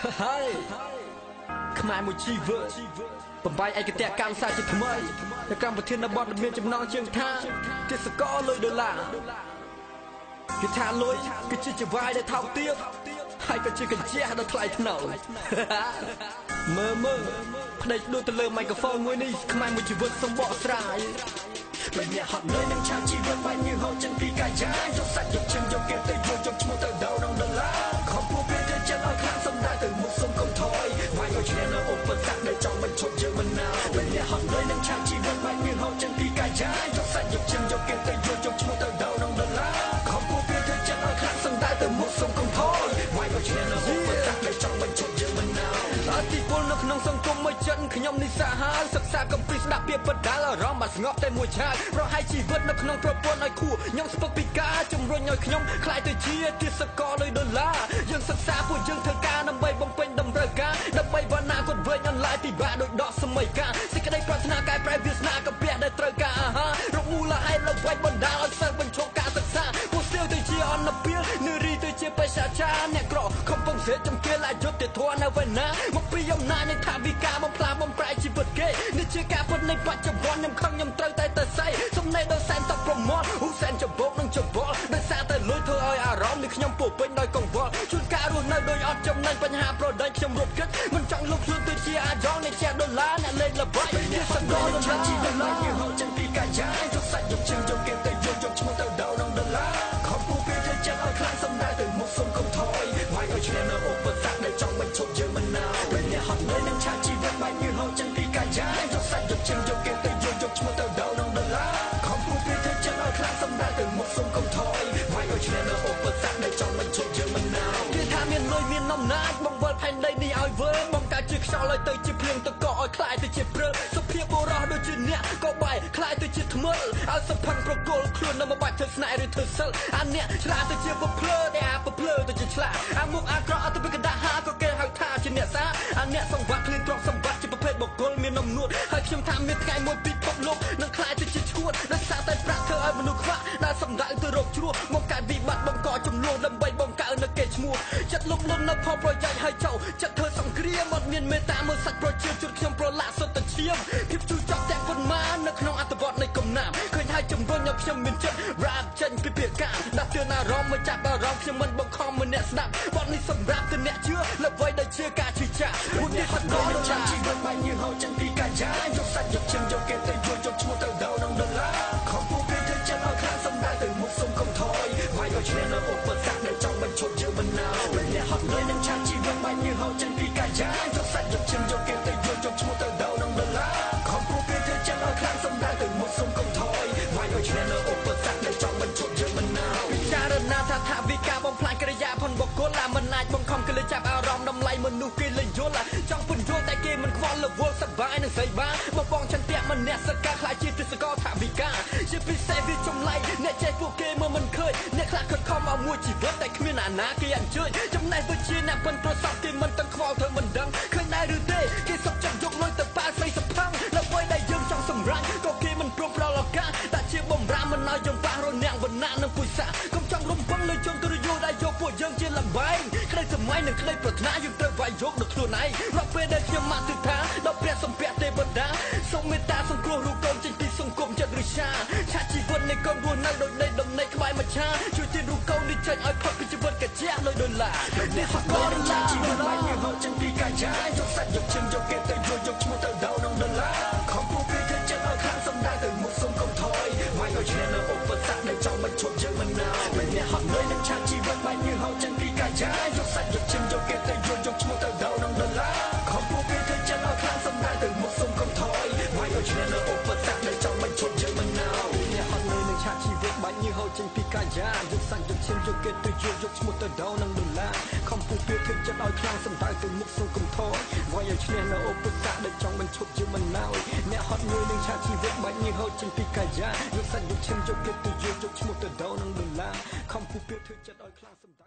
ហើយខ្មែរមួយជីវិតបំបីឯកតេកម្មសាជាថ្មីនៅកម្មវិធីនៅបទមានចំណងជើងថាទេសកលលុយដុល្លារគេថាលុយគឺជាចវាយដែលថោកទាបហើយក៏ជាកញ្ចក់ដ៏ថ្លៃថ្នូរមើលផ្ដេកដួលទៅលើមីក្រូហ្វូនមួយនេះខ្មែរមួយជីវិតសូមបកស្រាយពេលអ្នកហត់នឿយនឹងឆាជីវិតបាញ់nhưហូរចេញពីកាយចាយកសាច់យកឈឹងយកគេទៅយកឈ្មោះទៅដោក្នុងដុល្លារខំពួកគេទៅចិត្តឲ្យខ្លាំងសំដៅទៅមុខសុំកុំថយវាយឲ្យឈ្នះនៅឧបសគ្គដែលចង់បញ្ឈប់យើងមិនណាពេលអ្នកហត់នឿយនឹងឆាជីវិតបាញ់nhưហូរចេញពីកាយចាយកសាច់យកឈឹងយកគេទៅយកឈ្មោះទៅដោក្នុងដុល្លារខំពួកគេទៅចិត្តឲ្យខ្លាំងសំដៅទៅមុខសុំកុំថយវាយឲ្យឈ្នះនៅឧបសគ្គដែលចង់បញ្ឈប់យើងមិនណាអតិពលនៅក្នុងសង្គមមួយចិនខ្ញុំនេះសាហាវសិក្សាកំពីស្ដាប់ពាក្យបដាលអារម្មណ៍មកស្ងប់តែមួយឆាតប្រហែលជីវិតនៅក្នុងប្រព័ន្ធឲ្យខួរខ្ញុំស្ពឹកពីការជំរុញឲ្យខ្ញុំខ្លាយទៅជាទេសកលលុយដុល្លារយើងសិក្សាពួកយើងធ្វើការដើម្បីបំពេញតម្រូវការដើម្បីវណ្ណាគត់វែងអន្លាយពិបាកដោយដកសម័យកាលសេចក្តីប្រាថ្នាកែប្រែវាសនាកាពះដែលត្រូវការអាហាររកមូលហេតុល្បិចបណ្ដាលឲ្យសិស្សបញ្ឈប់ការសិក្សាពួកស្ទាវទៅជាអន្តពាលនារីទៅជាបេសាចារអ្នកក្រខំពងសេចំគាលអយុត្តិធម៌នៅវណ្ណាមកពីអំណាចនៃថាវិការបំផ្លាញបំប្រែជីវិតគេនេះជាការពិតនៃបច្ចុប្បន្នខ្ញុំខឹងខ្ញុំត្រូវតែទៅសៃសំណេរដោយសែនតប្រមាត់ហ៊ូសែនច្បោកនិងច្បល់ដោយសារតែលុយធ្វើឲ្យអារម្មណ៍នៃខ្ញុំពោពេញដោយកង្វល់ជួនកាលរស់នៅដោយអត់ចំណេញបញ្ហាប្រដេញខ្ញុំរត់គិតមិនចង់លុបខ្លួនទៅជាអាយ៉ងនៃជាដុល្លារអ្នកលេងល្បែងនេះសកលដុល្លារជីវិតឡើងហូរចេញពីកាយចាយកសាច់យកជើងយកគេទៅយកឈ្មោះទៅដោក្នុងដុល្លារខំពួកគេទៅចិត្តឲ្យខ្លាំងសំដៅទៅមុខសុំកុំថយវាយឲ្យឈ្នះនៅឧបសគ្គដែលចង់បញ្ឈប់យើងមិនណាពេលអ្នកហត់នឿយនឹងឆាជីវិតឡើងហូរចេញពីកាយចាយកសាច់យកជើងយកគេទៅយកឈ្មោះទៅដោក្នុងដុល្លារខំពួកគេទៅចិត្តឲ្យខ្លាំងសំដៅទៅមុខសុំកុំថយវាយឲ្យឈ្នះនៅឧបសគ្គដែលចង់បញ្ឈប់យើងមិនណាគេថាមានលុយមានអំណាចបង្វិលផែនដីនេះឲ្យវើបង្កើតជាខ្យល់ឲ្យទៅជាភ្លៀងទឹកកកឲ្យខ្លាយទៅជាព្រើសុភាពបុរសដូចជាអ្នកក៏បែកខ្លាយទៅជាថ្មិលឲ្យសភឹងប្រគល់ខ្លួននៅមកបាច់ធ្វើស្នេហ៍ឬធ្វើសិលអាអ្នកឆ្លាតទៅជាពភ្លើតែអាពភ្លើទៅជាឆ្លាតអាមុខអាក្រក់អត់ទៅពីកណ្ដាហាក៏គេហៅថាជាអ្នកសាអាអ្នកសង្វាក់ឃ្លានទ្រព្យសម្បត្តិជាប្រភេទបុគ្គលមានអំនួតហើយខ្ញុំថាមានថ្ងៃមួយពិភពលោកនឹងខ្លាយទៅជាឈួតដោយសារតែប្រាក់ធ្វើឲ្យមនុស្សខ្វាក់ដែលសម្ដៅទៅរកជ្រោះមកកើតវិបត្តិបង្កចំនួនដើម្បីបង្កើននៅគេឈ្មោះចិត្តលុបលុននៅផលប្រយោជន៍ឲ្យចោលចិត្តធ្វើសង្គ្រាមអត់មានមេត្តាមើលសាច់ប្រជាជនខ្ញុំប្រឡាក់សុទ្ធតែឈាមភាពជូរចត់ទាំងប៉ុន្មាននៅក្នុងអត្ថបទនៃកំណាព្យឃើញហើយជំរុញឲ្យខ្ញុំមានចិត្ត rap ចេញពីពាក្យការដាក់ទឿនអារម្មណ៍មកចាប់អារម្មណ៍ខ្ញុំមិនបង្ខំមួយអ្នកស្ដាប់បទនេះសម្រាប់ទៅអ្នកជឿល្បីដែលជាការជឿចាក់មួយនេះហត់ដល់ចាំជីវិតបាញ់ញើហូរចេញពីកាយចាយកសាច់យកជើងយកគេទៅយកឈ្មោះទៅដោក្នុងដុល្លារខំពួកគេទៅចិត្តឲ្យខ្លាំងសម្ដៅទៅមុខសុំកុំថយវាយឲ្យឈ្នះនៅឧបសគ្គដែលចង់បញ្ឈប់យើងមិនណាពេលអ្នកហត់នឿយនឹងឆាជីវិតបាញ់ញើហូរចេញពីកាយចាយកសាច់យកជើងយកគេទៅយកឈ្មោះទៅដោក្នុងដុល្លារខំពួកគេទៅចិត្តឲ្យខ្លាំងសម្ដៅទៅមុខសុំកុំថយវាយឲ្យឈ្នះនៅឧបសគ្គដែលចង់បញ្ឈប់យើងមិនណាពិចារណាថាថាវិការបំផ្លាញកិរិយាផុនបុគ្គលអាមិនអាចបង្ខំគេលើចាប់អារម្មណ៍តម្លៃមនុស្សគេលេងយល់ចង់ពន្យល់តែគេមិនខ្វល់លវលសបាយនឹងស្អីបានមកបងចន្ទៈម្នាក់សកាខ្លាចជាទេសកលថាវិការជាពិសេសវាចម្លែកអ្នកចេះពួកគេមើលមិនឃើញអ្នកខ្លះខិតខំឲ្យមួយជីវិតតែគ្មានអាណាគេអញ្ជើញចំណេះវិជ្ជាអ្នកប៉ុនប្រសពគេមិនទាំងខ្វល់ធ្វើមិនដឹងឃើញដែរឬទេគេសុកចិត្តយកលុយទៅប៉ាស្រីសផឹងដើម្បីដែលយើងចង់សម្រេចក៏គេមិនព្រមផ្ដល់ឱកាសតែជាបំរាមមិនឲ្យយើងប៉ះរនាំងវណ្ណៈនិងពុយសាកុំចង់រំពឹងលើជនទរយោដែលយកពួកយើងជាលបែងក្តីសម័យនិងក្តីប្រាថ្នាយើងត្រូវវាយយកដល់ខ្លួនឯងរាប់ពេលដែលខ្ញុំមកទិដ្ឋាដល់ព្រះសម្ពាក់ទេវតាសូមមេត្តាសង្គ្រោះរូបកូនចេញពីសង្គមចិត្តរិឆាឆាជីវិតនៃកូនរស់នៅដោយដីដំណេកក្បែរមច្ឆាជួយទានរូបកូននេះចេញឲ្យផុតពីជីវិតកាជាលុយដុល្លារនេះហត់កូនដុល្លារជីវិតបាញ់ញើហូរចេញពីកាយចាយកសាច់យកជើងយកគេទៅយកឈ្មោះទៅដោក្នុងដុល្លារខំពួកគេទៅចិត្តឲ្យខ្លាំងសម្ដៅទៅមុខសុំកុំថយវាយឲ្យឈ្នះនៅឧបសគ្គដែលចង់បញ្ឈប់យើងមិនណាពេលអ្នកហត់នឿយនឹងឆាជីវិតបាញ់ញើហូរចេញពីកាយចាយកសាច់យកជើងយកគេទៅយកឈ្មោះទៅដោក្នុងដុល្លារខំពួកគេទៅចិត្តឲ្យខ្លាំងសម្ដៅទៅមុខសុំកុំថយវាយឲ្យឈ្នះនៅឧបសគ្គដែលចង់បញ្ឈប់យើងមិនណាអ្នកហត់នឿយនឹងឆាជីវិតបាញ់ញើហូរចេញពីកាយចាយកសាច់យកជើងយកគេទៅយកឈ្មោះទៅដោក្នុងដុល្លារខំពួកគេធ្វើចិត្តឲ្យខ្លាំងសម្ដៅទៅមុខសុំកុំថយវាយឲ្យឈ្នះនៅឧបសគ្គដែលចង់បញ្ឈប់យើងមិនណាអ្នកហត់នឿយនឹងឆាជីវិតបាញ់ញើហូរចេញពីកាយចាយកសាច់យកជើងយកគេទៅយកឈ្មោះទៅដោក្នុងដុល្លារខំពួកគេធ្វើចិត្តឲ្យខ្លាំងសម្ដៅ